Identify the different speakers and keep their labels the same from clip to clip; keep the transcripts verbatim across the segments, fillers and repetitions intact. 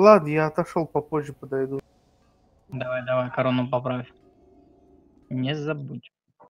Speaker 1: Ладно, я отошел, попозже подойду.
Speaker 2: Давай, давай, корону поправь. Не забудь.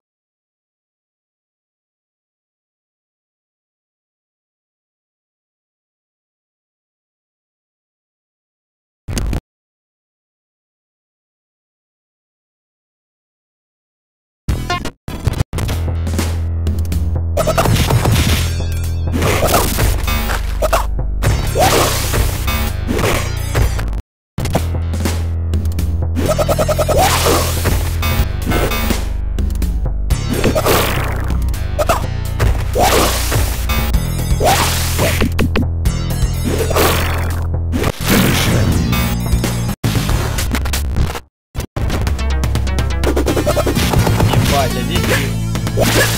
Speaker 2: Ебать, а здесь...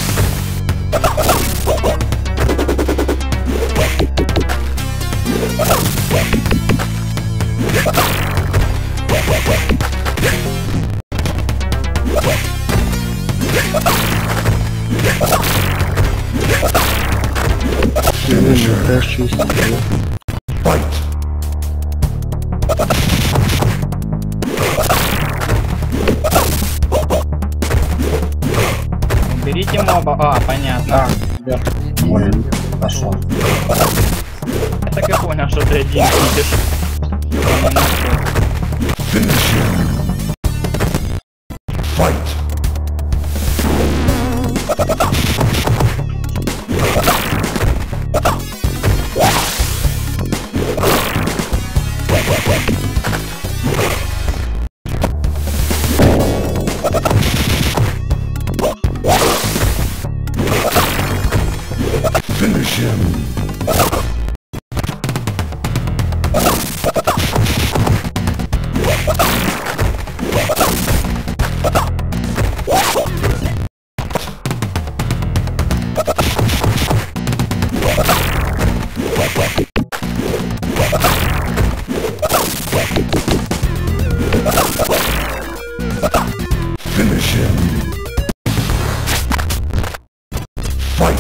Speaker 2: Берите моба. А, понятно.
Speaker 3: Да. Ой, пошел.
Speaker 2: Я так и понял, что ты один видишь.
Speaker 4: Finish him. Finish him. Fight.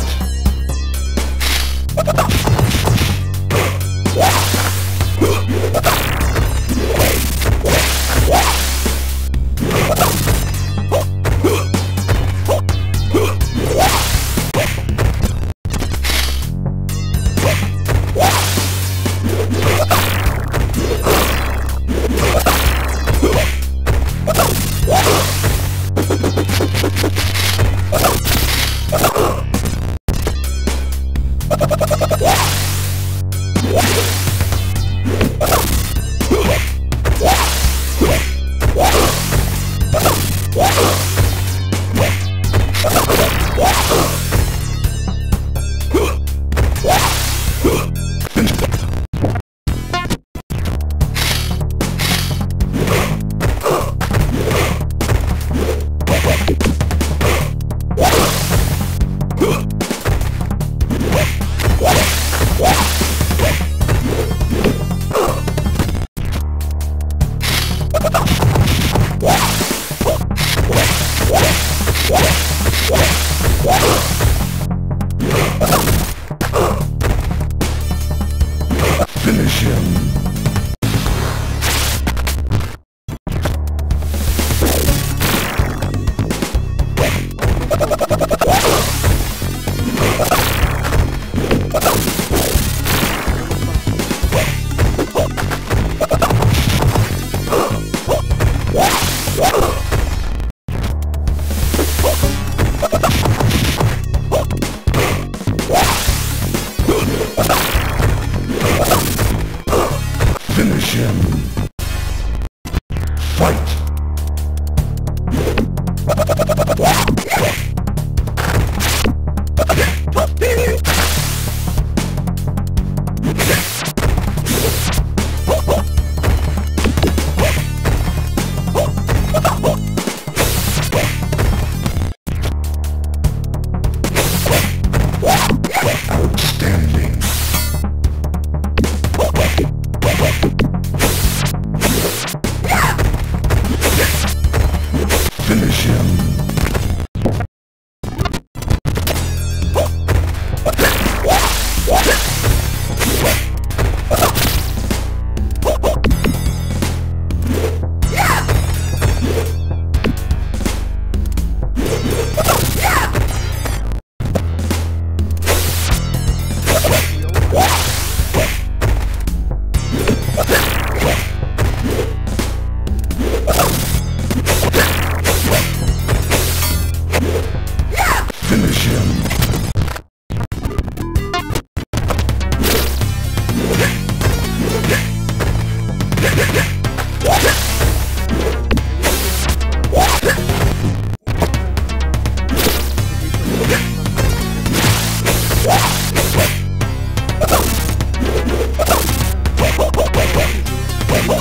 Speaker 4: Finish him. Finish him. Fight. Outstanding.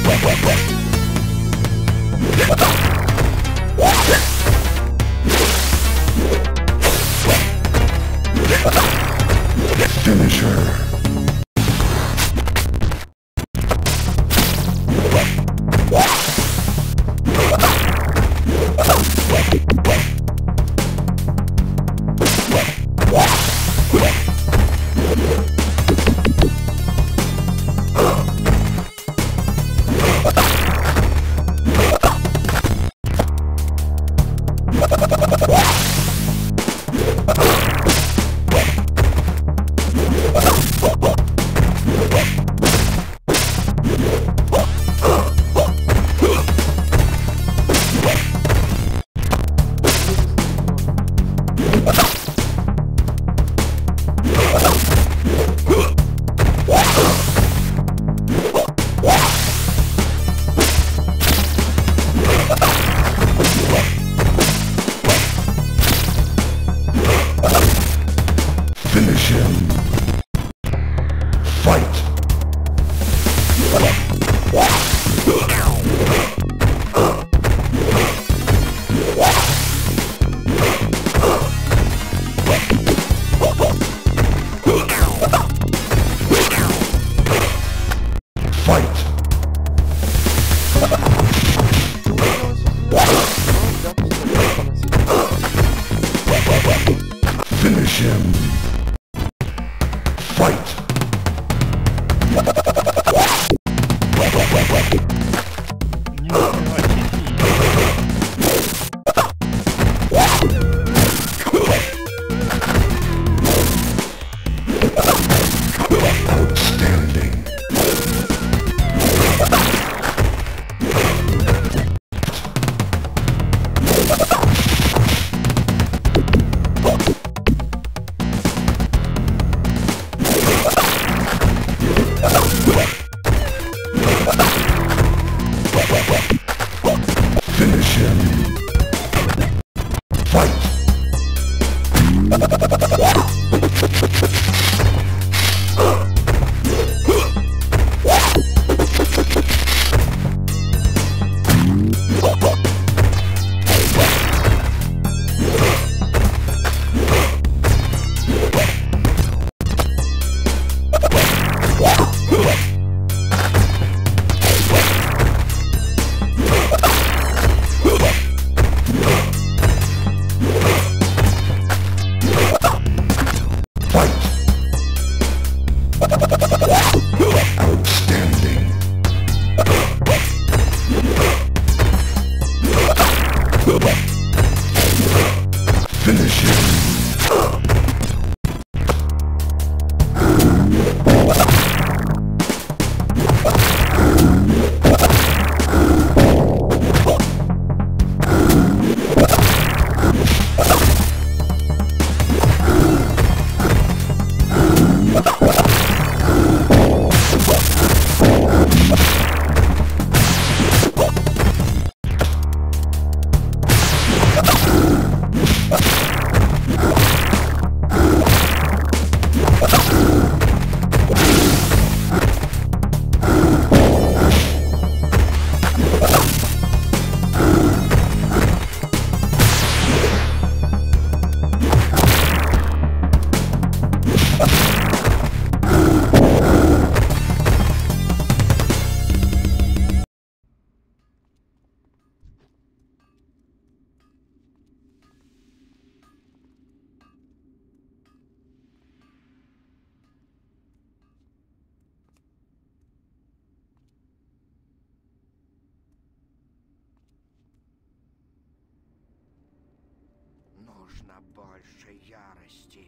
Speaker 3: Нужно больше ярости.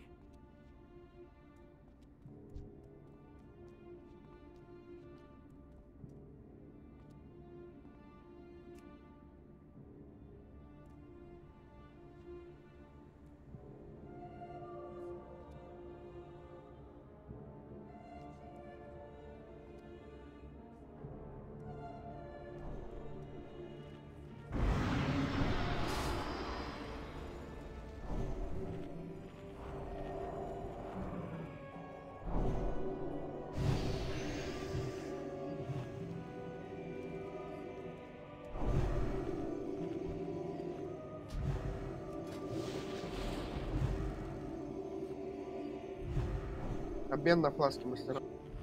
Speaker 1: Обмен на фласки мастера.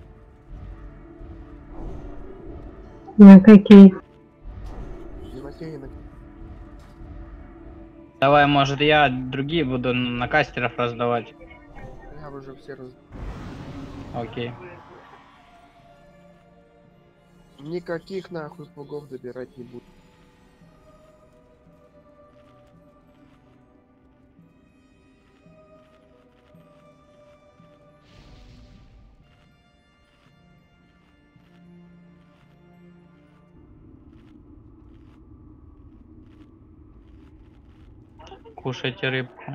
Speaker 5: На какие?
Speaker 1: Тимофей,
Speaker 2: Давай, может, я другие буду на кастеров раздавать.
Speaker 1: я уже все раз...
Speaker 2: Окей.
Speaker 1: Никаких нахуй богов добирать не буду.
Speaker 2: Кушайте рыбку.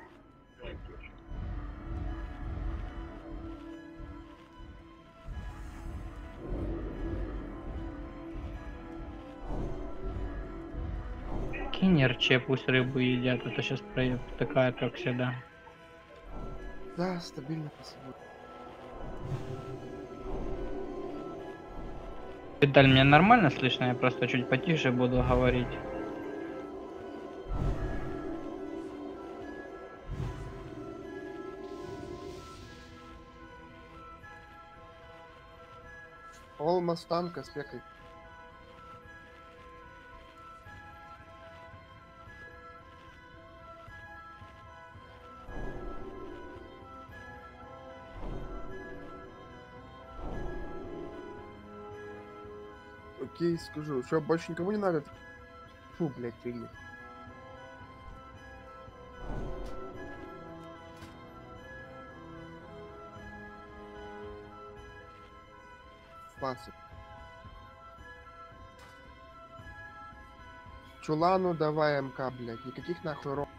Speaker 2: Кинь РЧ, пусть рыбу едят, это сейчас проеб такая, как всегда.
Speaker 1: Да, стабильно посмотрим.
Speaker 2: Виталь, меня нормально слышно? Я просто чуть потише буду говорить.
Speaker 1: Олмас танка с пекой. Окей, скажу. Что, больше никому не надо? Фу, блядь, фигня. Классик. Чулану давай МК, блядь. Никаких нахуй ров.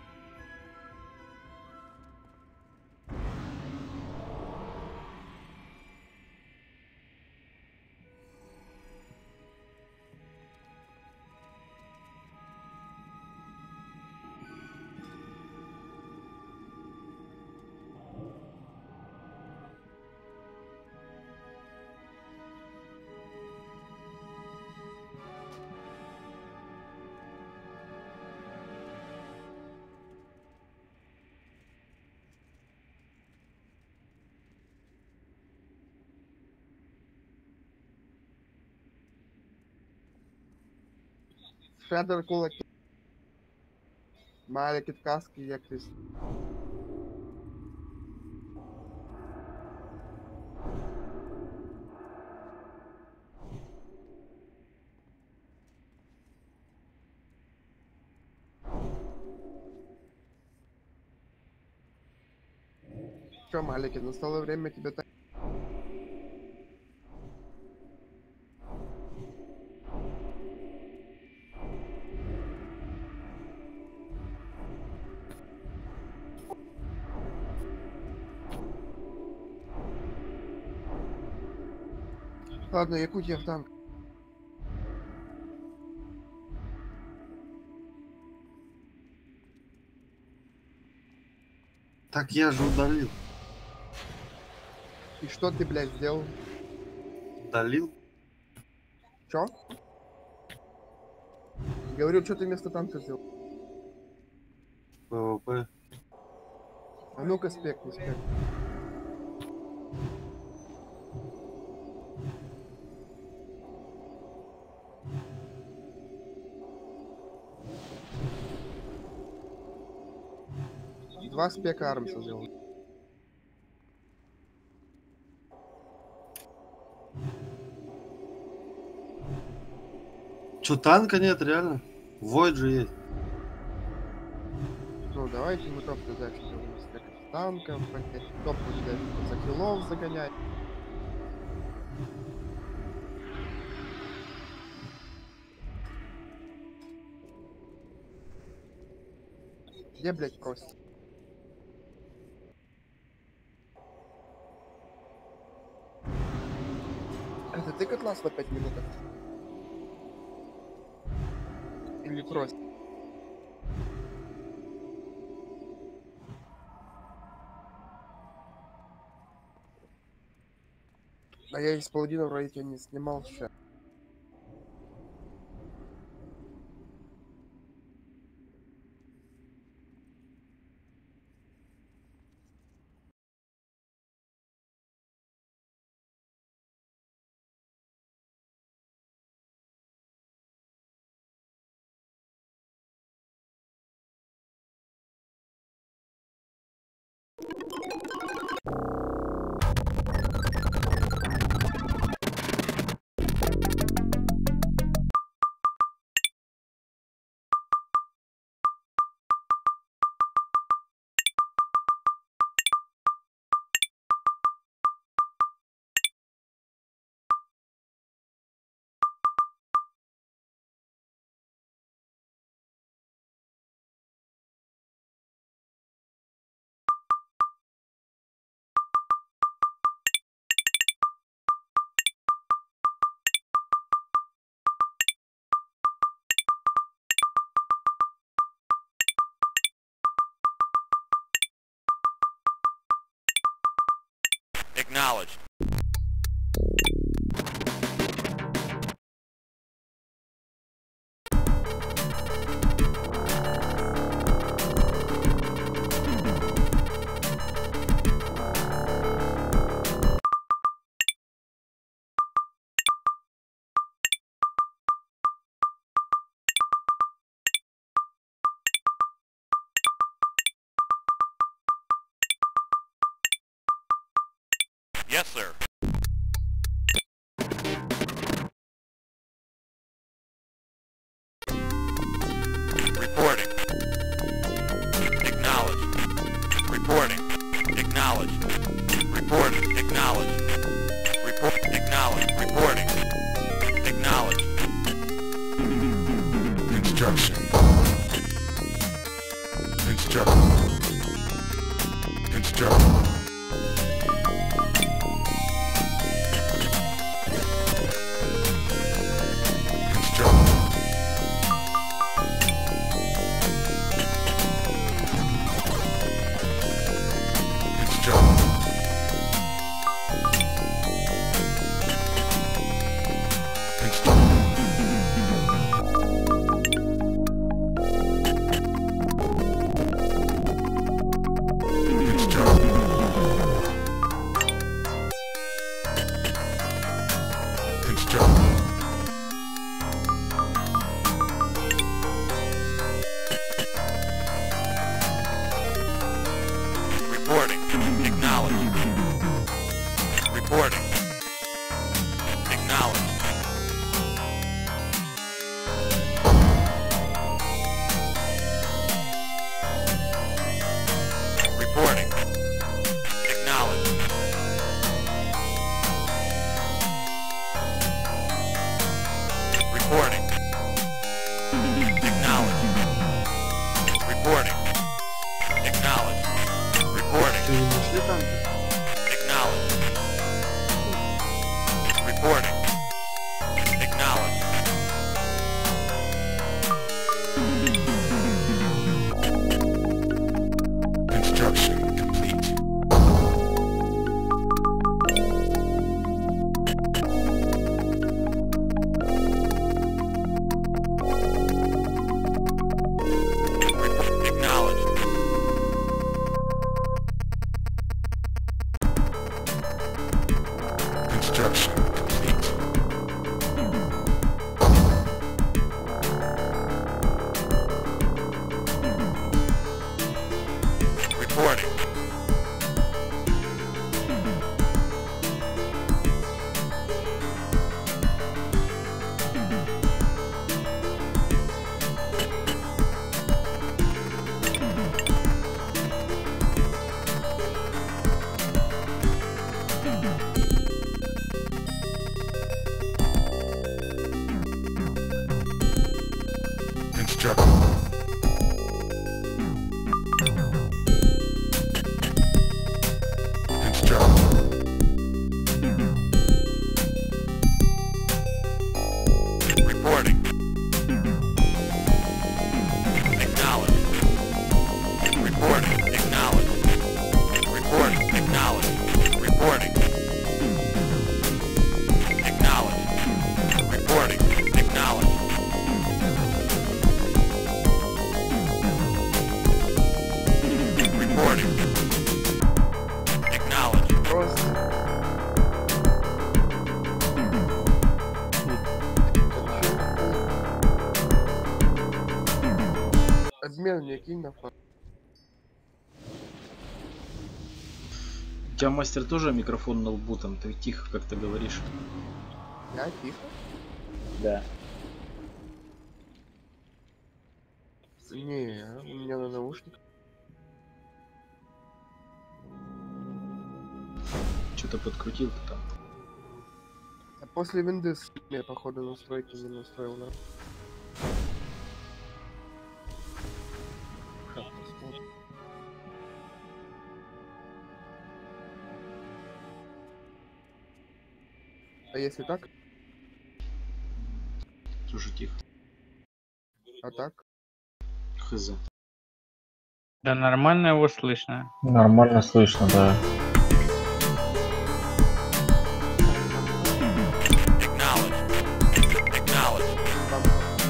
Speaker 1: Федор кулаки. Маленький каски, якось. Что, маленький, настало время тебе так... Ладно, Якутия в танк.
Speaker 6: Так я же удалил.
Speaker 1: И что ты, блядь, сделал?
Speaker 6: Удалил?
Speaker 1: Чё? Говорю, что ты вместо танка сделал?
Speaker 6: ПВП.
Speaker 1: А ну-ка, спек, не спек. Два спека Армса сделал.
Speaker 6: Чё, танка нет, реально? Войд же есть.
Speaker 1: Ну, давайте мы топ дальше будем спекать с танком, топ дальше за хилов загонять. Где, блядь, просит? Это ты котлас на пять минут? Или просит? А я из паладина вроде тебя не снимал сейчас.
Speaker 3: Acknowledged. Yes, sir. Reporting. Acknowledged. Reporting. Acknowledged. Reporting. Acknowledged. Report. Acknowledged. Reporting. Acknowledged.
Speaker 4: Instruction. Instruction. Instruction.
Speaker 3: Reporting. Acknowledged. Reporting. Acknowledged. Reporting. Acknowledged. Reporting. Acknowledged. Reporting. Acknowledged. Reporting.
Speaker 6: Ты не нашли там?
Speaker 3: Acknowledged. Reporting. Acknowledged.
Speaker 4: Construction complete.
Speaker 3: Report. Acknowledged.
Speaker 4: Construction complete.
Speaker 3: Reporting.
Speaker 4: Construction.
Speaker 3: Reporting. Acknowledged. Reporting. Acknowledged. Reporting. Acknowledged. Reporting. Acknowledged. Reporting. Acknowledged. Reporting. Acknowledged.
Speaker 1: Просто. Обмен мне кинь на факт.
Speaker 7: тебя, мастер, тоже микрофон на лбу, там ты тихо как-то говоришь.
Speaker 1: Я тихо.
Speaker 2: Да.
Speaker 1: Не, у меня на наушниках.
Speaker 7: Что-то подкрутил ты там.
Speaker 1: А после винды я, походу, настройки не настроил, да? Сейчас посмотрим. А если так?
Speaker 7: Слушай, тихо.
Speaker 1: А так?
Speaker 7: Хз.
Speaker 2: Да нормально его слышно.
Speaker 8: Нормально слышно, да.
Speaker 3: Acknowledge. Acknowledge.
Speaker 1: Там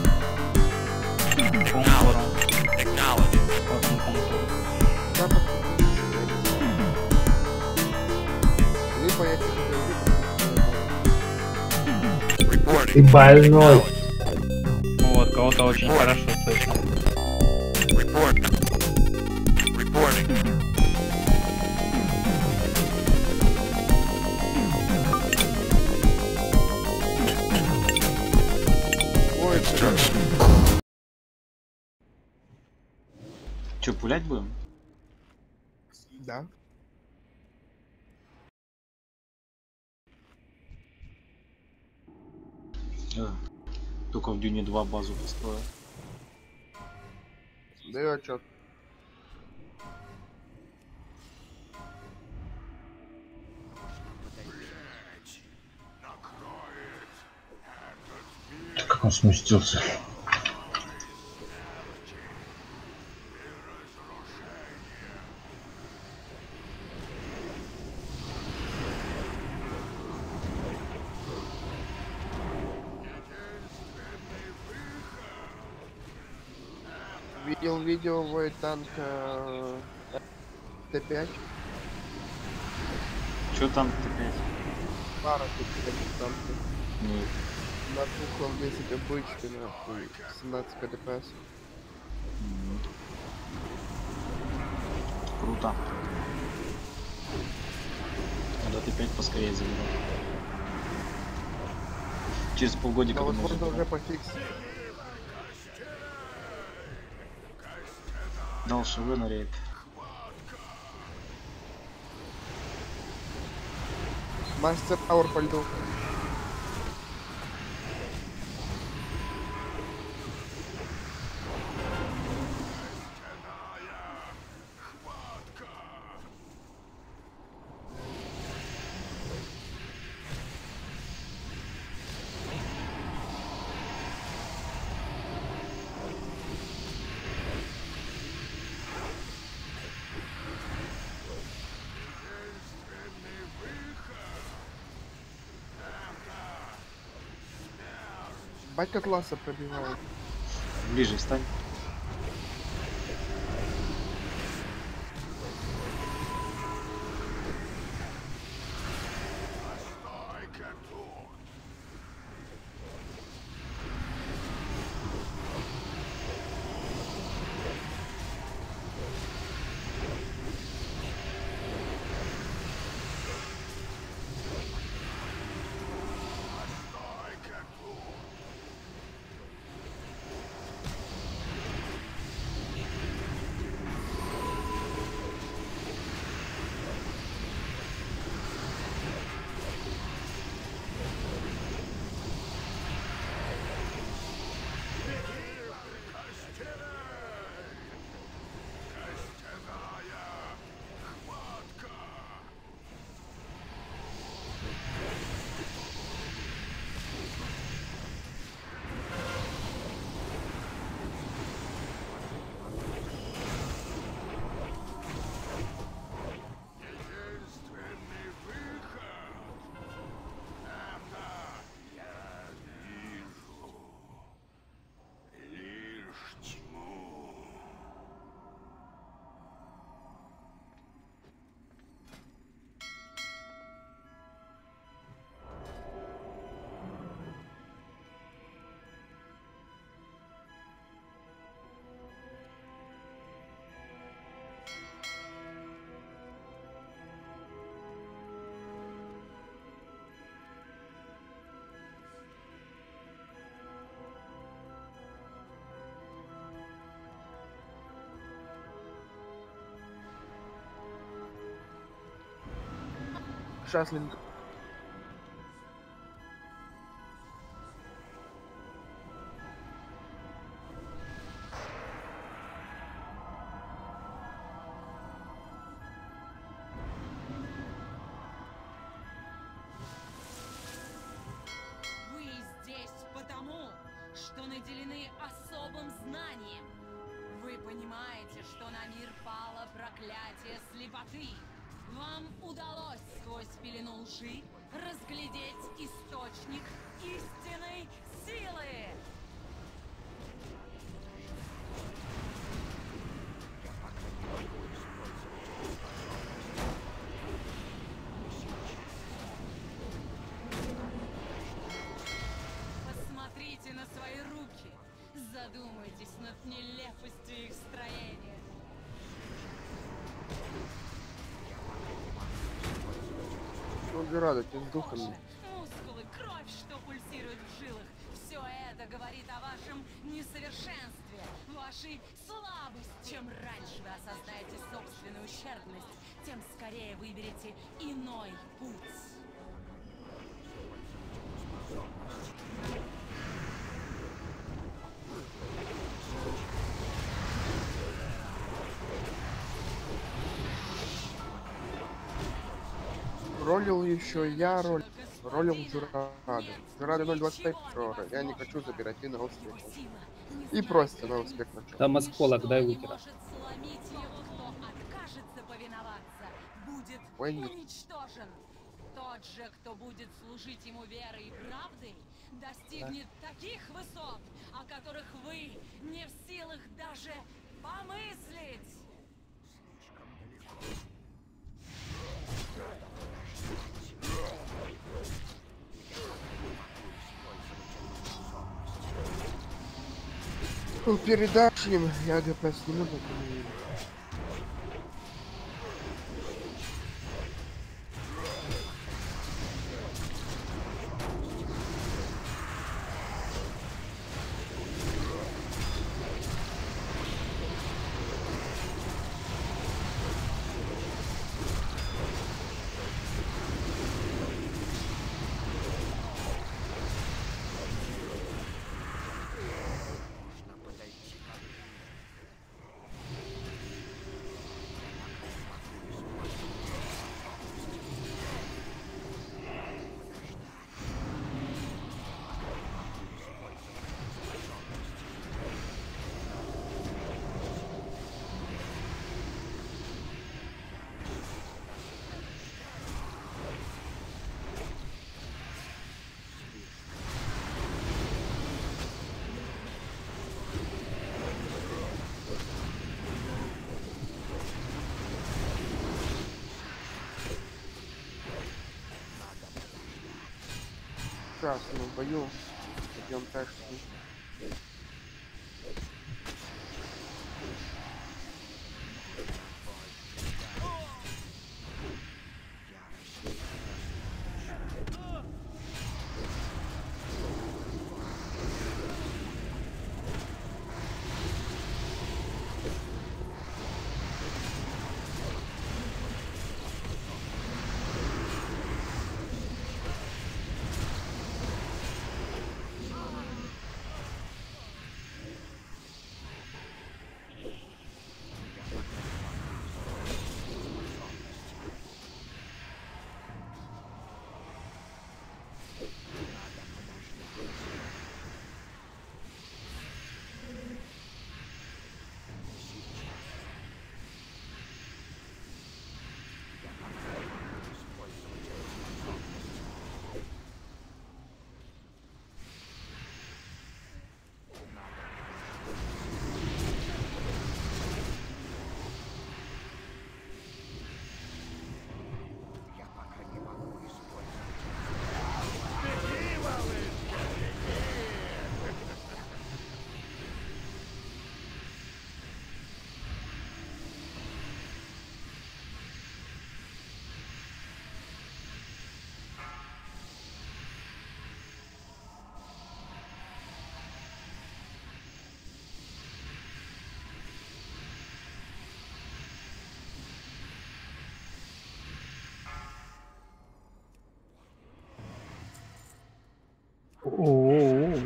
Speaker 2: Контуром.
Speaker 3: Acknowledge.
Speaker 2: Потом контур.
Speaker 1: да, подключиться, я не знаю. Либо я тихо говорю, потому что я
Speaker 3: Reporting.
Speaker 5: Ты больной.
Speaker 3: Acknowledge.
Speaker 2: Вот, кого-то очень хорошо слышно.
Speaker 3: Report. Reporting.
Speaker 1: Ой,
Speaker 4: Construction.
Speaker 7: Че, пулять будем?
Speaker 1: да.
Speaker 7: Да. Только в Дюне два базу построил.
Speaker 1: Даю отчет.
Speaker 8: Как он сместился.
Speaker 1: Видел видео вой танка Т пять.
Speaker 7: Че там ты опять?
Speaker 1: Пара тут таких танков.
Speaker 7: Нет.
Speaker 1: На кухлом десять обычки, нахуй. семнадцать КДПС.
Speaker 7: М. Круто. Надо ты пять поскорее забирать. Через полгодика
Speaker 1: Но
Speaker 7: ты можешь
Speaker 1: возможно уже
Speaker 7: забирать.
Speaker 1: пофиксить.
Speaker 7: Дал ШВ на рейд.
Speaker 1: Мастер Аур по льду. Батька класса пробивает.
Speaker 7: Ближе встань.
Speaker 1: Сейчас, Линк.
Speaker 9: Вы здесь потому, что наделены особым знанием. Вы понимаете, что на мир пало проклятие слепоты. Вам удалось сквозь пелену лжи разглядеть источник истинной силы. Посмотрите на свои руки. Задумайтесь над нелепостью их строения.
Speaker 1: Убирать с духами.
Speaker 9: Мускулы, кровь, что пульсирует в жилах. Все это говорит о вашем несовершенстве, вашей слабости. Чем раньше вы осознаете собственную ущербность, тем скорее выберете иной путь.
Speaker 1: Ролил еще я, роль. Ролил Джурада. Джурада ноль двадцать пять прора. Я не хочу забирать и на успех. И просто на успех начал.
Speaker 10: Там осколок, дай лутера.
Speaker 9: Будет
Speaker 1: Ой, нет.
Speaker 9: уничтожен. Тот же, кто будет служить ему верой и правдой, достигнет таких высот, о которых вы не в силах даже помыслить.
Speaker 1: Ну, передашь им, я ГП сниму, так и не видно. Сейчас мы в бою идем дальше.
Speaker 2: О-о-о.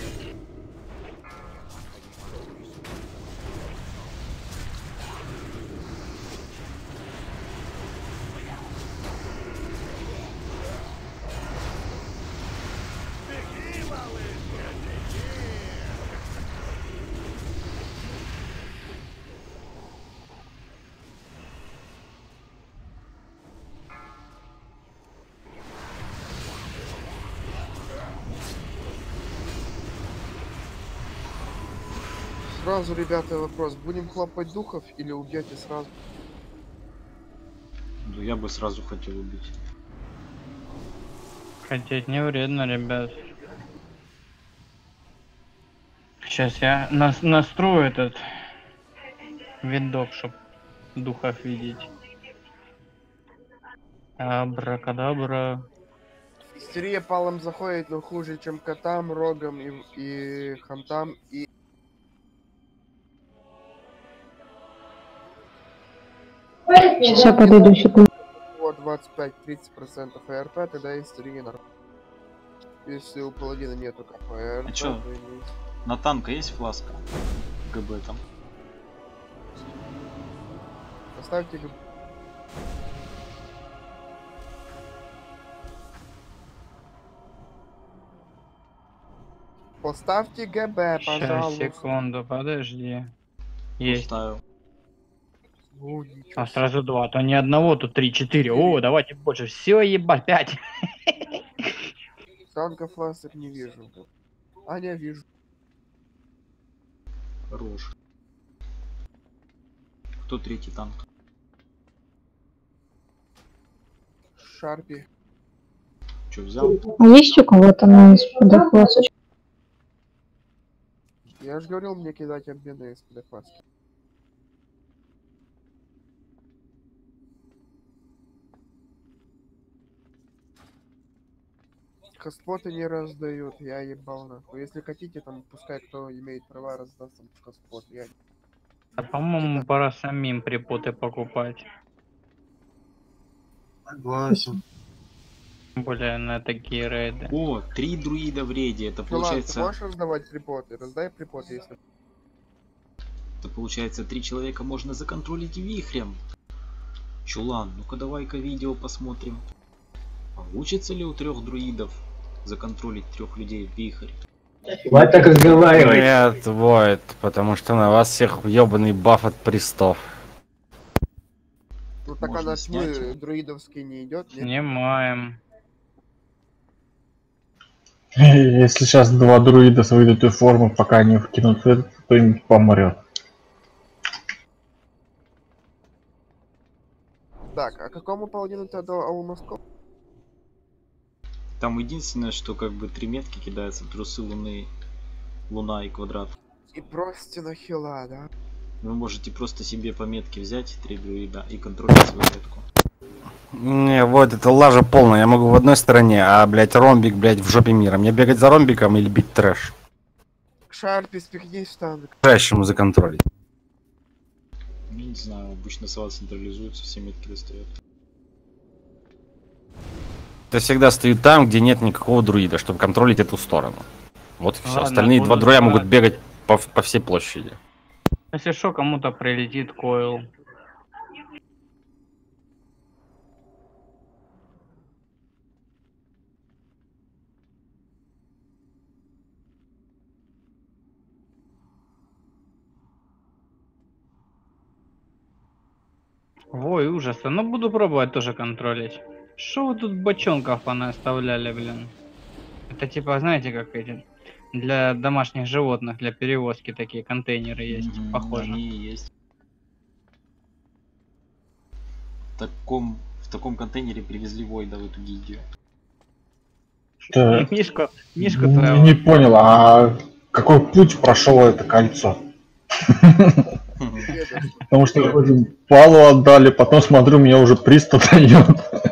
Speaker 1: Сразу, ребята, вопрос. Будем хлопать духов или убьете сразу?
Speaker 7: Ну, я бы сразу хотел убить.
Speaker 2: Хотеть не вредно, ребят. Сейчас я нас настрою этот видок, чтоб духов видеть. Абракадабра.
Speaker 1: Истерия палом заходит, но хуже, чем котам, рогам и, и хантам, и...
Speaker 5: Сейчас я подойду, секунду.
Speaker 1: Вот двадцать пять тридцать процентов АРП, тогда истерия нормально. Если у паладина нету КП АРП,
Speaker 7: А чё?
Speaker 1: то и-
Speaker 7: На танка есть фласка? ГБ там.
Speaker 1: Поставьте ГБ. Поставьте ГБ,
Speaker 2: Сейчас,
Speaker 1: пожалуйста.
Speaker 2: секунду, подожди. Есть.
Speaker 7: Ставил.
Speaker 1: О, ничего
Speaker 2: А
Speaker 1: себе.
Speaker 2: сразу два, а то не одного, тут три-четыре. О, давайте больше. Все, ебать, пять.
Speaker 1: Танков ластер не вижу. А, не вижу.
Speaker 7: Хорош. Кто третий танк?
Speaker 1: Шарпи.
Speaker 7: Че, взял?
Speaker 5: А есть у кого-то на СПД фласочку?
Speaker 1: Я же говорил мне кидать обмены из паски. Хоспоты не раздают, я ебал нахуй. Если хотите, там пускай кто имеет права раздаст там хоспот. Я...
Speaker 2: А по-моему, пора самим припоты покупать.
Speaker 6: Согласен.
Speaker 2: Тем более на такие рейды.
Speaker 7: О, три друида в рейде. Это
Speaker 1: Чувак, ты
Speaker 7: получается...
Speaker 1: можешь раздавать припоты? Раздай припоты, если...
Speaker 7: Это получается, три человека можно законтролить вихрем. Чулан, ну-ка давай-ка видео посмотрим. Получится ли у трех друидов законтролить трех людей в вихрь?
Speaker 8: Хватит так разговаривать. Нет, Войд, потому что на вас всех ебаный баф от пристов.
Speaker 1: Ну так
Speaker 7: Можно
Speaker 1: она
Speaker 7: снять
Speaker 1: тьмы
Speaker 7: его.
Speaker 1: друидовский не идет, нет?
Speaker 2: Снимаем.
Speaker 8: Если сейчас два друида выйдут из формы, пока они вкинут, кто-нибудь помрет.
Speaker 1: Так, а какому паладину ты отдал Алмаскоп?
Speaker 7: Там единственное, что как бы три метки кидаются, трусы луны, луна и квадрат.
Speaker 1: И бросьте на хила, да?
Speaker 7: Вы можете просто себе по метке взять три друида и контролить свою метку.
Speaker 8: Не, вот это лажа полная. Я могу в одной стороне, а, блять, ромбик, блять, в жопе мира. Мне бегать за ромбиком или бить трэш?
Speaker 1: Шарпи, спихнись в танк.
Speaker 8: Трэш ему законтролить.
Speaker 7: Ну, не знаю, обычно сова централизуется, все метки достает.
Speaker 8: Я всегда стою там, где нет никакого друида, чтобы контролить эту сторону. Вот и все.
Speaker 2: Ладно,
Speaker 8: Остальные два
Speaker 2: буду
Speaker 8: друя
Speaker 2: знать.
Speaker 8: могут бегать по, по всей площади.
Speaker 2: Если что, кому-то прилетит койл. Ой, ужас. Ну буду пробовать тоже контролить. Что вы тут бочонков она оставляли, блин? Это типа, знаете, как эти для домашних животных, для перевозки такие контейнеры есть,
Speaker 7: Мгм,
Speaker 2: похоже.
Speaker 7: Они и есть. В таком, в таком контейнере привезли Войда в эту гильдию.
Speaker 8: Да.
Speaker 2: Мишку, Мишку
Speaker 8: Не,
Speaker 2: твоего.
Speaker 8: не понял, а какой путь прошло это кольцо? Потому что вроде Палу отдали, потом смотрю, меня уже пристав дает.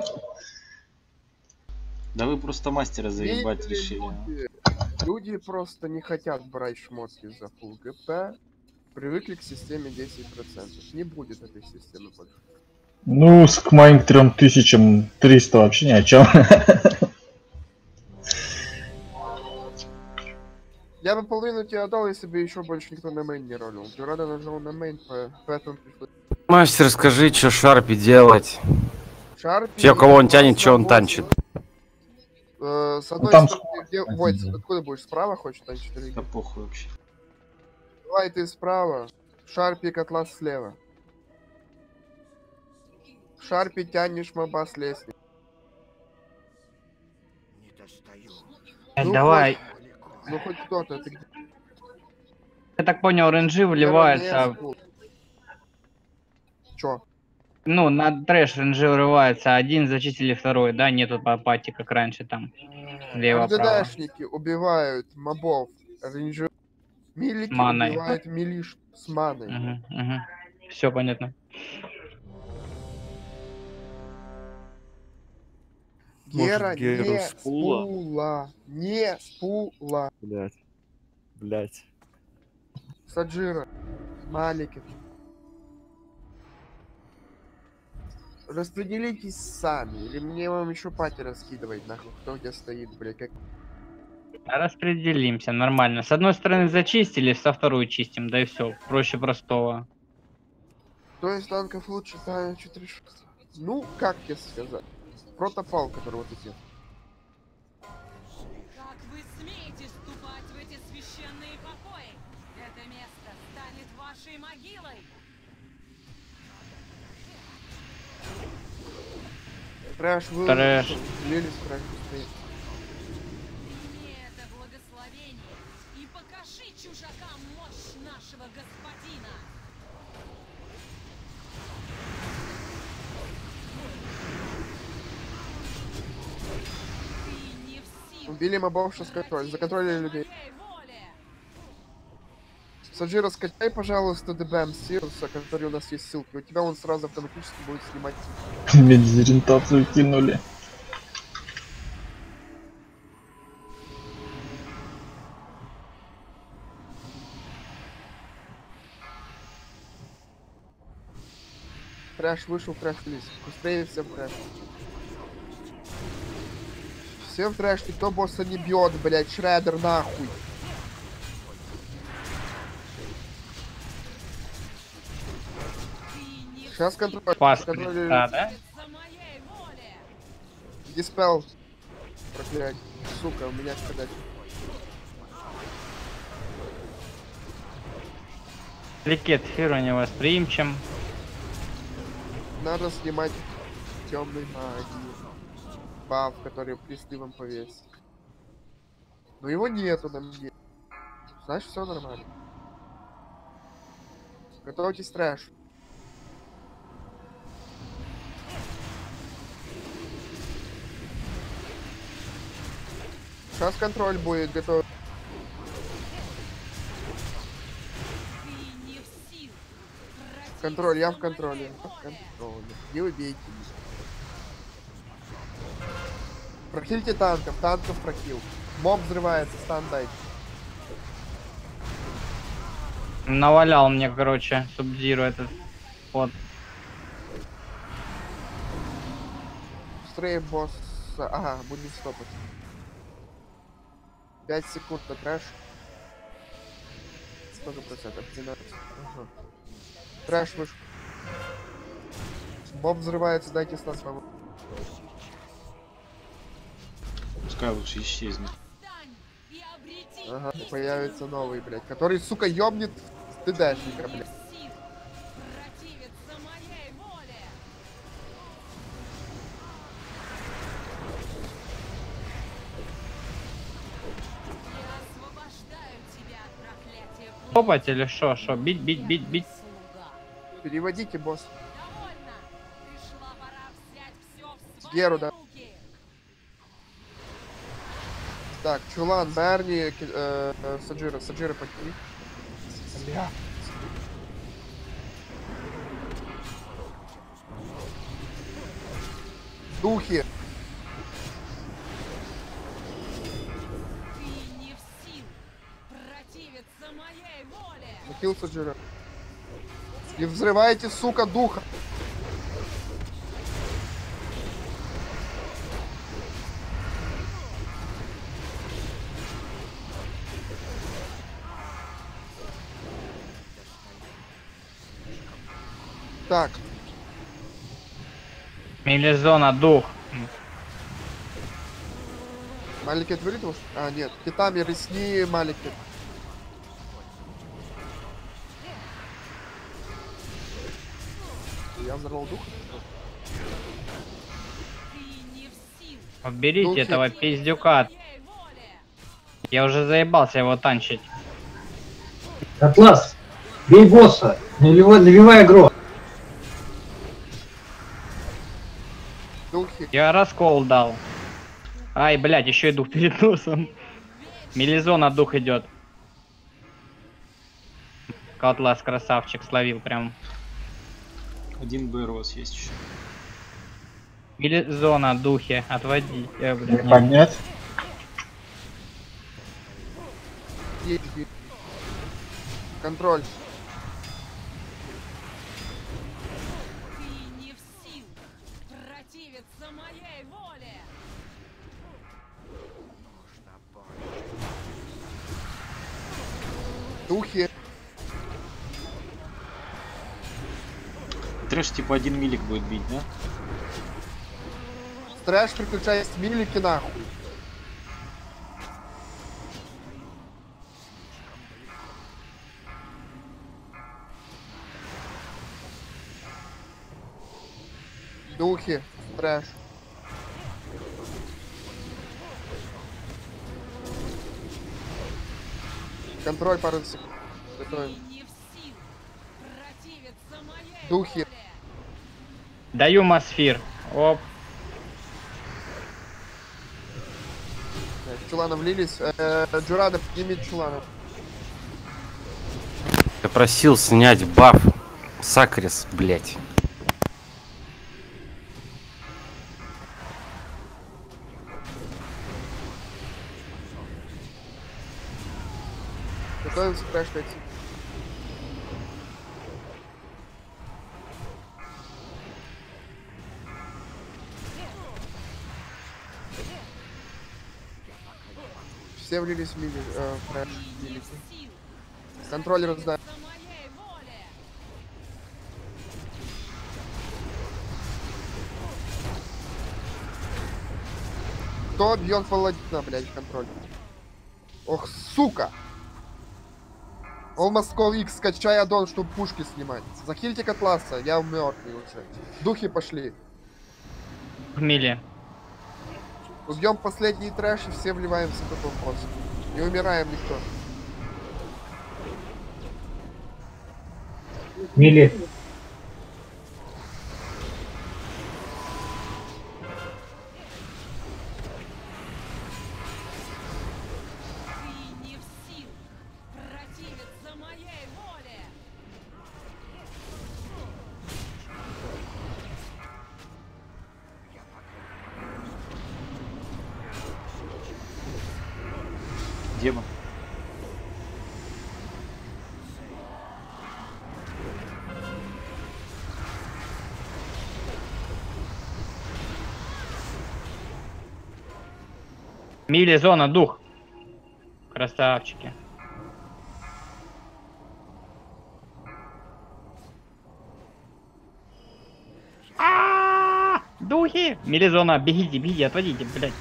Speaker 7: Да вы просто мастера заебать
Speaker 1: Видите,
Speaker 7: решили. а.
Speaker 1: люди, люди просто не хотят брать шмотки за фулл ГП. Привыкли к системе десять процентов. Не будет этой системы больше.
Speaker 8: Ну, с к моим трем тысячам триста вообще ни о чем.
Speaker 1: Я бы половину тебе отдал, если бы еще больше никто на мейн не ролил. Джурада нажал на мейн, по- поэтому пришлось.
Speaker 8: Мастер, скажи, что Шарпи делать?
Speaker 1: Шарпи...
Speaker 8: Все, кого он тянет,
Speaker 1: с
Speaker 8: что он
Speaker 1: одной
Speaker 8: танчит.
Speaker 1: Э, С одной
Speaker 10: там
Speaker 1: стороны, где... Войт, откуда будешь? Справа хочешь танчить? Или...
Speaker 7: Да похуй вообще.
Speaker 1: Давай ты справа. Шарпи котлас слева. Шарпи тянешь моба с лестницы.
Speaker 2: Э,
Speaker 1: Ну,
Speaker 2: Давай.
Speaker 1: хоть- Ну хоть кто-то, ты где?
Speaker 2: Я так понял, ренджи вливаются.
Speaker 1: Чё?
Speaker 2: Ну, на трэш ренджи врывается. Один зачистили второй, да? Нету по пати, как раньше там. Слева-право.
Speaker 1: РДДшники убивают мобов рейнджер. Милики
Speaker 2: Маной.
Speaker 1: убивают милиш с маной.
Speaker 2: Угу, угу. Все понятно.
Speaker 1: Гера,
Speaker 11: Геру
Speaker 1: не
Speaker 11: спула?
Speaker 1: спула. Не спула.
Speaker 11: Блять. Блять.
Speaker 1: Саджира. Малики. Распределитесь сами. Или мне вам еще пати раскидывать, нахуй, кто где стоит, блядь, как...
Speaker 2: Распределимся нормально. С одной стороны зачистили, со второй чистим, да и все. Проще простого.
Speaker 1: Кто из танков лучше танчит решится? Ну, как тебе сказать? Протопал, который вот эти.
Speaker 9: Как вы смеете ступать в эти священные покои? Это место станет вашей могилой.
Speaker 1: Трэш вы...
Speaker 2: Трэш.
Speaker 1: Лилис трэш быстрее.
Speaker 9: Прими это благословение и покажи чужакам мощь нашего господина. Ты не в силах
Speaker 1: Убили мобов, что контроль. Законтролили людей.
Speaker 9: моей воле.
Speaker 1: Саджира, скачай, пожалуйста, ДБМ Сируса, который у нас есть ссылка. У тебя он сразу автоматически будет снимать.
Speaker 10: Дезориентацию кинули.
Speaker 1: Трэш вышел, трэш лист. Быстрее всем трэш. Всем трэш, никто босса не бьет, блять, Шредер нахуй. Сейчас контроль.
Speaker 2: Пас
Speaker 1: контроль-
Speaker 2: креста, да?
Speaker 9: За моей воле.
Speaker 1: Диспел. Проклять. Сука, у меня сказать.
Speaker 2: Ликет фиру невосприимчим.
Speaker 1: Надо снимать темный магии. Баф, который присли вам повесить. Но его нету на мне. Значит, все нормально. Готовьтесь трэш. Сейчас контроль будет готов.
Speaker 9: Ты не в силах.
Speaker 1: Контроль, я в контроле. Я в контроле. Не убейте меня. Прохильте танков, танков прохил. Моб взрывается, стан дайте.
Speaker 2: Навалял мне, короче, субзиру этот. Вот.
Speaker 1: Быстрее босс. Ага, будем стопать. пять секунд на трэш. Сколько процентов? двенадцать. Ага. Трэш вышел. Боб взрывается, дайте стан своему.
Speaker 7: Пускай лучше исчезнет.
Speaker 9: Встань и обрети
Speaker 1: Ага, появится новый, блядь, который, сука, ёбнет ТДшника, блядь.
Speaker 9: сил. Противиться моей воле. Я освобождаю тебя от проклятия.
Speaker 2: Топать или шо? Шо? Бить, бить, бить, бить.
Speaker 9: Слуга.
Speaker 1: Переводите, босс.
Speaker 9: Довольно. Пришла пора взять все в свои
Speaker 1: Геру, да.
Speaker 9: руки.
Speaker 1: Так, Чулан, Берни, Ки- э, э, Саджира, Саджира покинь. Бля. Духи.
Speaker 9: Ты не в силах противиться моей воле.
Speaker 1: Захил Саджира. И взрывайте, сука, духа. Так,
Speaker 2: Мелизона, дух.
Speaker 1: Маликет вылетел? А, нет. Китами ресни Маликет. Я взорвал дух.
Speaker 2: Уберите
Speaker 1: Духи.
Speaker 2: этого пиздюка. Я уже заебался его танчить.
Speaker 12: Атлас, бей босса, наливай, набивай агро.
Speaker 1: Духи.
Speaker 2: Я раскол дал. Ай, блядь, еще и дух перед носом. Мелизона дух идет. Котлас красавчик, словил прям.
Speaker 7: Один БР у вас есть еще.
Speaker 2: Мелизона, духи, отводи. Э, блядь, нет.
Speaker 10: Поднять.
Speaker 1: Есть, есть. Контроль.
Speaker 9: Ты не в силах противиться моей воле.
Speaker 1: Духи.
Speaker 7: Трэш типа один милик будет бить, да?
Speaker 1: Трэш приключаясь с милики нахуй. Духи. Трэш. Контроль пару секунд. Готовим.
Speaker 9: Ты не в силах противиться моей
Speaker 1: Духи.
Speaker 9: воле.
Speaker 2: Даю масфир. Оп.
Speaker 1: Так, Чулана влились. Э, Джурада, поднимите Чулана.
Speaker 8: Я просил снять баф. Сакрис, блять.
Speaker 1: Готовимся к Трэш пойти. Все влились в мили, э, в Трэш, в милики. Контроллер раздает.
Speaker 9: За моей воле.
Speaker 1: Кто бьет паладина, блядь, контроль? Ох, сука! Олмаскол Икс, скачай аддон, чтобы пушки снимать. Захильте Котласа, я мертвый уже. Духи пошли.
Speaker 2: Мили.
Speaker 1: Убьем последний трэш и все вливаемся в такой пост. Не умираем никто.
Speaker 12: Мили.
Speaker 9: Ты не в силах противиться моей воле.
Speaker 7: Демон.
Speaker 2: Мили, зона, дух. Красавчики. А-а-а! Духи! Милизона, бегите, бегите, отводите, блядь.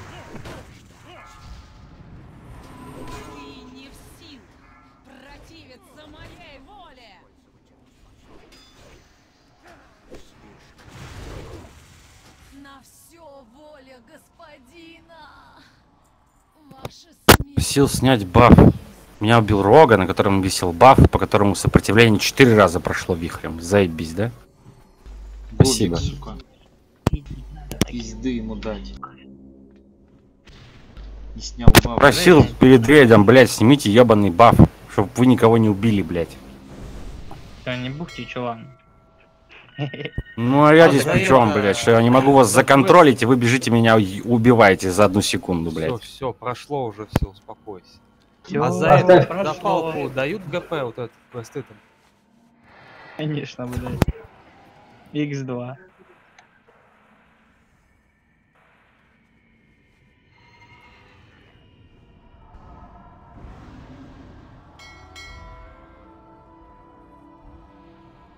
Speaker 9: Ты не в силах противиться моей воле. На все воля господина. Ваша смерть.
Speaker 8: Просил снять баф. Меня убил Рога, на котором висел баф, по которому сопротивление четыре раза прошло вихрем. Заебись, да? Спасибо.
Speaker 7: Бобик, сука. Пизды ему дать. Не снял бабу.
Speaker 8: Просил перед рейдом, блядь, снимите ебаный баф, чтобы вы никого не убили, блядь.
Speaker 2: Да не бухти, чувак.
Speaker 8: Ну а я здесь при чем, блядь, что я не могу вас законтролить, и вы бежите меня и убиваете за одну секунду,
Speaker 11: Все,
Speaker 8: блядь.
Speaker 11: все, прошло уже, все, успокойся.
Speaker 2: Всё,
Speaker 11: А за это
Speaker 2: прошло.
Speaker 11: за палку дают ГП вот этот квесты там?
Speaker 2: Конечно, блядь. икс два.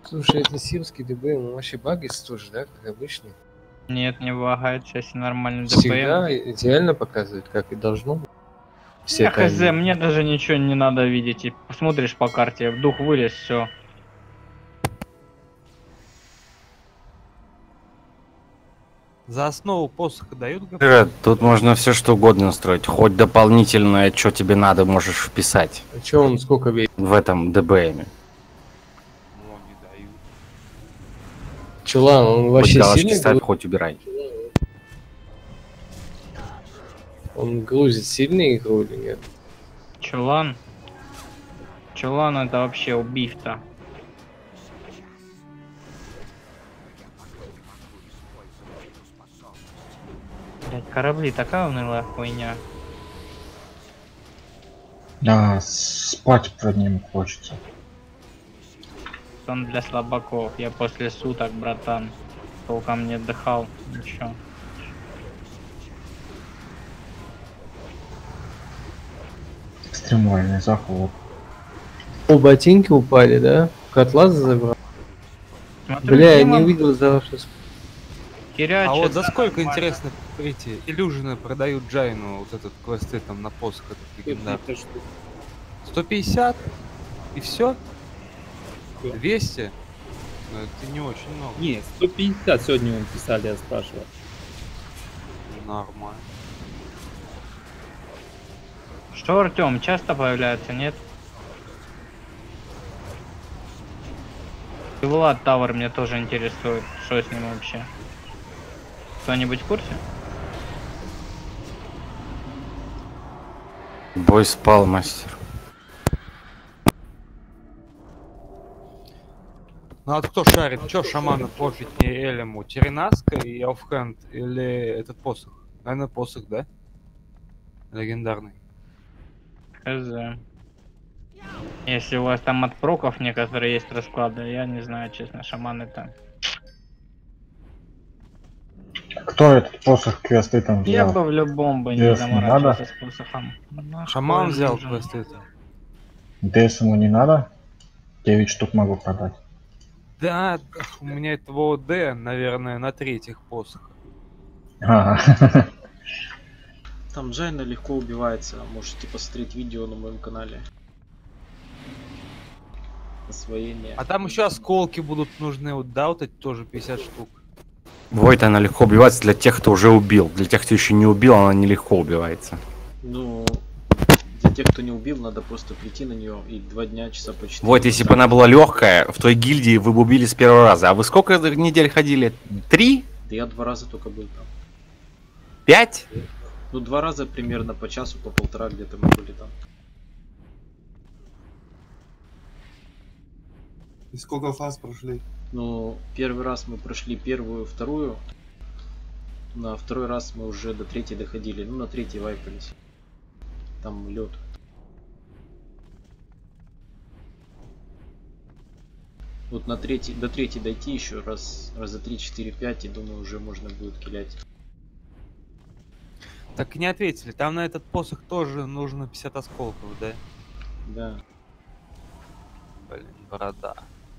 Speaker 11: Слушай, это симский ДБ, он вообще багается тоже, да, как обычно?
Speaker 2: Нет, не багает, сейчас нормально
Speaker 11: Всегда
Speaker 2: ДПМ.
Speaker 11: идеально показывает, как и должно быть. Все
Speaker 2: Я хз,
Speaker 11: тайминги.
Speaker 2: мне даже ничего не надо видеть. И посмотришь по карте, в дух вылез, все.
Speaker 11: За основу посоха дают ГП?
Speaker 8: Э, Тут можно все что угодно настроить. Хоть дополнительное, что тебе надо, можешь вписать.
Speaker 11: А чё он сколько весит?
Speaker 8: В этом ДБМе.
Speaker 11: Ну, не дают. Чулан, он вообще
Speaker 8: Хоть галочки
Speaker 11: сильный
Speaker 8: ставь,
Speaker 11: грузит?
Speaker 8: хоть убирай.
Speaker 11: Он грузит сильный игру или нет?
Speaker 2: Чулан. Чулан это вообще убийца. Блять, корабли такая унылая хуйня.
Speaker 10: Да, спать под ним хочется.
Speaker 2: Сон для слабаков. Я после суток, братан. Толком не отдыхал. Ничего.
Speaker 10: Экстремальный заход.
Speaker 11: О, ботинки упали, да? Котла забрал.
Speaker 2: Смотрю,
Speaker 11: Бля, я
Speaker 2: Дима
Speaker 11: не увидел за вашу сп-
Speaker 2: херячит.
Speaker 11: А вот за сколько, интересно, эти иллюжины продают Джайну, вот этот квесты там на посох этот легендарный? сто пятьдесят? И все? двести? Ну это не очень много.
Speaker 13: Не, сто пятьдесят сегодня он писали, я спрашивал.
Speaker 11: Нормально.
Speaker 2: Что, Артем, часто появляется, нет? И Влад Тавр меня тоже интересует. Что с ним вообще? Кто-нибудь в курсе?
Speaker 8: Бой спал, мастер.
Speaker 11: Ну а кто шарит? Чё шамана профитнее Элему? Теренаска и Оффхенд или этот посох? Наверное, посох, да? Легендарный.
Speaker 2: Хз. Если у вас там от проков некоторые есть расклады, я не знаю, честно, шаман это.
Speaker 10: Кто этот посох квесты там
Speaker 2: Я
Speaker 10: взял?
Speaker 2: бы в любом бы не
Speaker 10: Дес не
Speaker 2: заморачивался
Speaker 10: надо?
Speaker 2: с посохом. Нахуй
Speaker 11: Шаман
Speaker 2: он
Speaker 11: взял
Speaker 2: нужен.
Speaker 11: квесты это.
Speaker 10: ДС ему не надо? девять штук могу продать.
Speaker 11: Да, у меня этого ОД, наверное, на третьих посохах.
Speaker 10: Ага.
Speaker 7: Там Джайна легко убивается, можете посмотреть видео на моем канале. Освоение.
Speaker 11: А там еще осколки будут нужны, вот, да, вот эти тоже пятьдесят штук.
Speaker 8: Войт, она легко убивается для тех, кто уже убил. Для тех, кто еще не убил, она нелегко убивается.
Speaker 7: Ну, для тех, кто не убил, надо просто прийти на нее и два дня, часа по четыре.
Speaker 8: Вот, если бы она была легкая, в той гильдии вы бы убили с первого раза. А вы сколько недель ходили? Три?
Speaker 7: Да я два раза только был там.
Speaker 8: Пять?
Speaker 7: Ну, два раза примерно по часу, по полтора где-то мы были там.
Speaker 6: И сколько фаз прошли?
Speaker 7: Ну, первый раз мы прошли первую, вторую. На второй раз мы уже до третьей доходили. Ну, на третьей вайпались. Там лед. Вот на третий, до третьей дойти еще раз, раза три, четыре, пять, и думаю, уже можно будет килять.
Speaker 11: Так и не ответили. Там на этот посох тоже нужно пятьдесят осколков, да?
Speaker 7: Да.
Speaker 11: Блин, борода.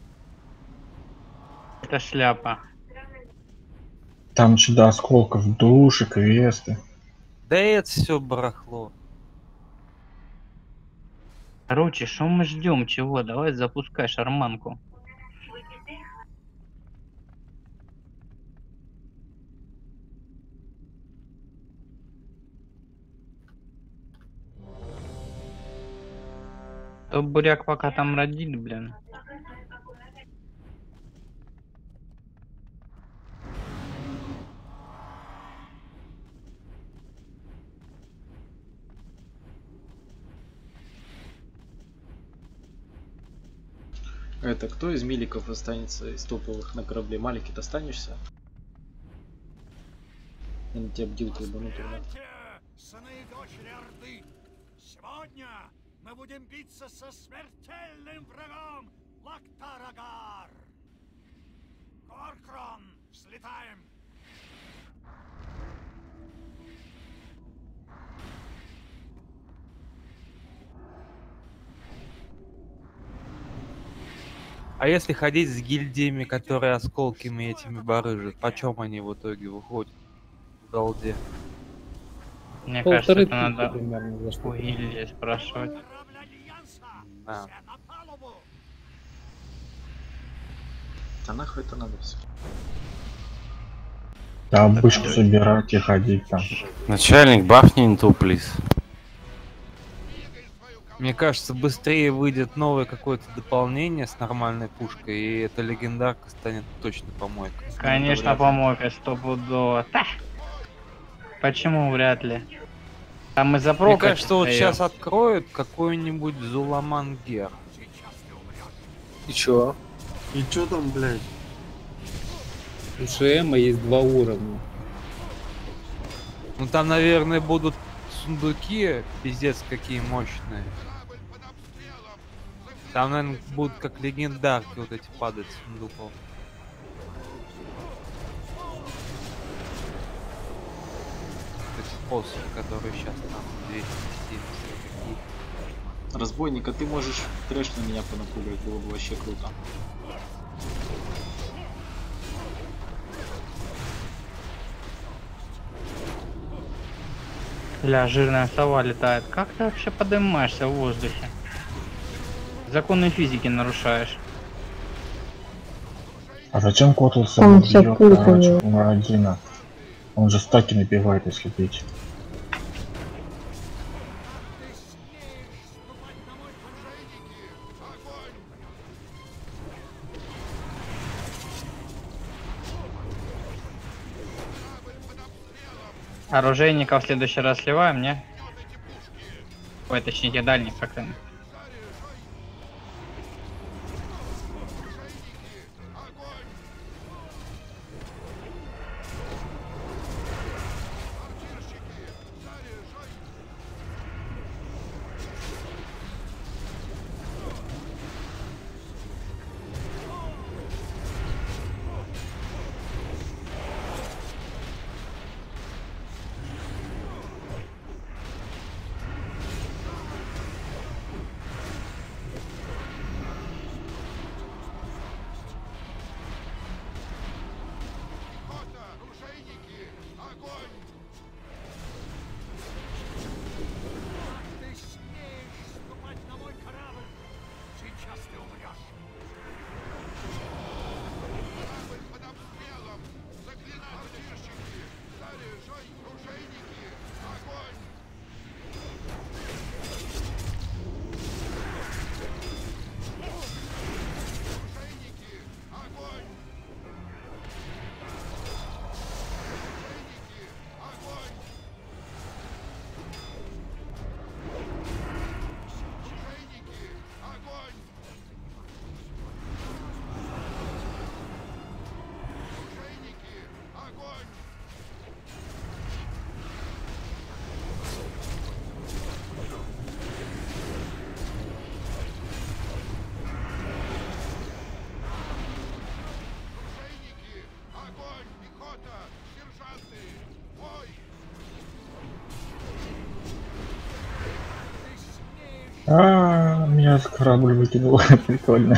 Speaker 2: Это шляпа.
Speaker 10: Там еще до осколков души, квесты.
Speaker 11: Да это все барахло.
Speaker 2: Короче, что мы ждем? Чего? Давай запускай шарманку. То буряк пока там родит, блин.
Speaker 7: Это кто из миликов останется из топовых на корабле? Малики, ты останешься? Я на тебя бдилку ебану тогда.
Speaker 3: Сыны и дочери Орды, сегодня мы будем биться со смертельным врагом Лактарагар. Горкрон, взлетаем!
Speaker 11: А если ходить с гильдиями, которые осколками этими барыжат, почем они в итоге выходят в голде?
Speaker 2: Мне
Speaker 13: Полторы
Speaker 2: кажется, это
Speaker 13: тысячи
Speaker 2: надо
Speaker 13: примерно за
Speaker 2: у
Speaker 13: штуку.
Speaker 2: гильдии спрашивать.
Speaker 11: Да.
Speaker 7: А нахуй это надо все?
Speaker 10: Да, обычно собирать и ходить там.
Speaker 8: Начальник, бахни инту, плиз.
Speaker 11: Мне кажется, быстрее выйдет новое какое-то дополнение с нормальной пушкой, и эта легендарка станет точно помойкой.
Speaker 2: Конечно, помойка, стопудово. Да. Почему вряд ли? Там из-за
Speaker 11: Мне
Speaker 2: прокачки
Speaker 11: кажется, вот
Speaker 2: даёт.
Speaker 11: сейчас откроют какой-нибудь Зуламангер.
Speaker 13: И чё?
Speaker 6: И чё там, блядь?
Speaker 13: У ШМа есть два уровня.
Speaker 11: Ну там, наверное, будут сундуки, пиздец, какие мощные. Там, наверное, будут как легендарки вот эти падать с сундуков. Эти посохи, которые сейчас там двести семьдесят какие.
Speaker 7: Разбойник, а ты можешь трэш на меня понапугать, было бы вообще круто.
Speaker 2: Ля, жирная сова летает. Как ты вообще поднимаешься в воздухе? Законы физики нарушаешь.
Speaker 10: А зачем Котлса
Speaker 5: Там
Speaker 10: бьет,
Speaker 5: всё путано.
Speaker 10: короче, Мурадина? Он же стаки набивает, если бить.
Speaker 2: Оружейников в следующий раз сливаем, не? Ой, точнее, дальних как-то.
Speaker 10: А, меня с корабль выкинуло, прикольно.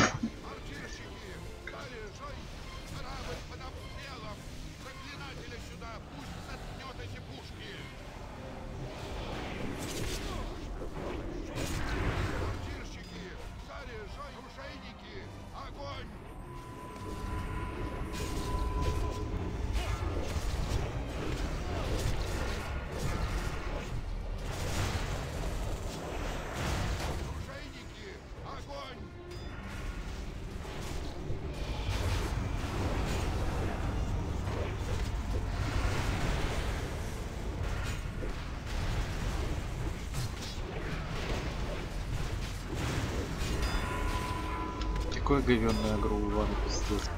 Speaker 7: Какое говёное агро у Ивана, пиздец.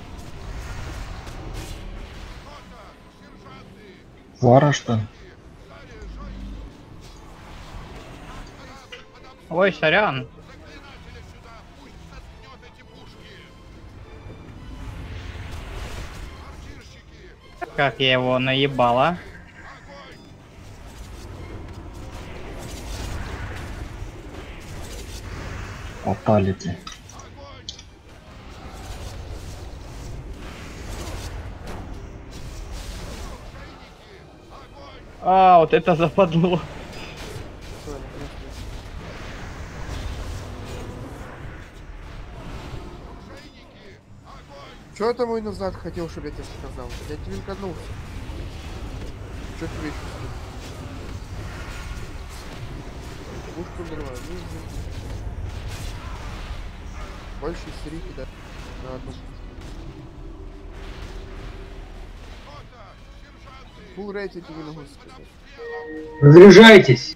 Speaker 10: Вара, что ли?
Speaker 2: Ой, сорян. Как я его наебала.
Speaker 10: Фаталити.
Speaker 2: А, вот это западло.
Speaker 1: Чё это мой назад хотел, чтобы я тебе сказал? Я тебе линканулся. Чё ты видишь? Пушку взрываю. Ну, извини. Больше серики, да? На одну. Фулл рейт я тебе не могу сказать.
Speaker 12: Разряжайтесь!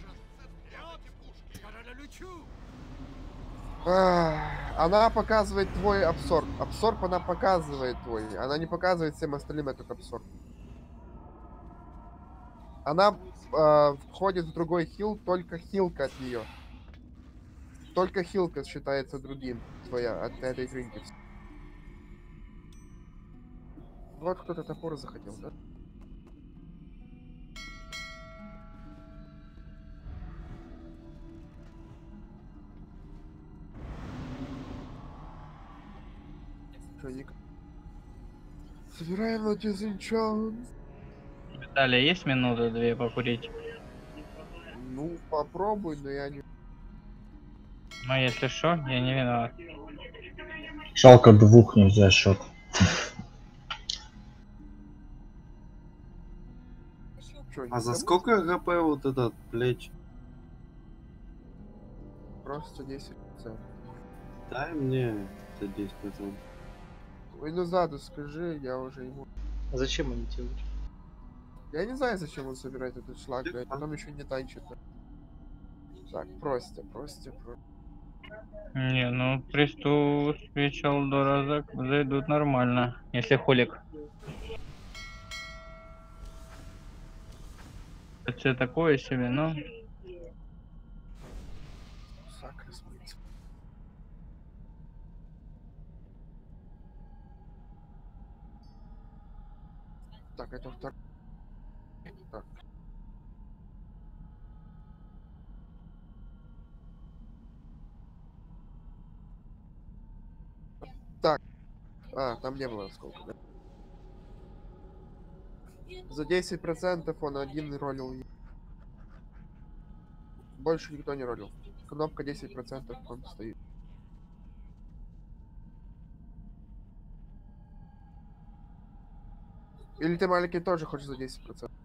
Speaker 1: Ах, она показывает твой абсорб. Абсорб она показывает твой. Она не показывает всем остальным этот абсорб. Она э, входит в другой хил, только хилка от нее. Только хилка считается другим твоя от этой тринки. Вот кто-то топор захотел, да? Собираем на дизенчант.
Speaker 2: Далее есть минуты две покурить?
Speaker 1: Ну, попробуй, но я не...
Speaker 2: Ну, если что, я не виноват.
Speaker 10: Жалко, двух нельзя счет.
Speaker 6: А за сколько ГП вот этот плеч?
Speaker 1: Просто десять процентов.
Speaker 6: Дай мне за десять процентов.
Speaker 1: Ой, ну заду скажи, я уже ему...
Speaker 13: А зачем они делают?
Speaker 1: Я не знаю, зачем он собирает этот шлак, а потом еще не танчит. Так, просто, просто, просто.
Speaker 2: Не, ну Присту встречал до раза зайдут нормально, если холик. Это такое себе, но...
Speaker 1: Сак, разумеется. Так, это второй. Так. Так. А, там не было сколько, да? За десять процентов он один ролил. Больше никто не ролил. Кнопка десять процентов он стоит. Или ты, маленький, тоже хочешь за десять процентов?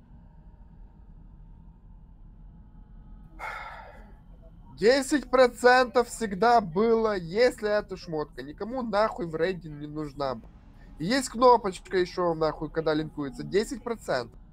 Speaker 1: десять процентов всегда было, если это шмотка. Никому нахуй в рейде не нужна. И есть кнопочка еще нахуй, когда линкуется. десять процентов.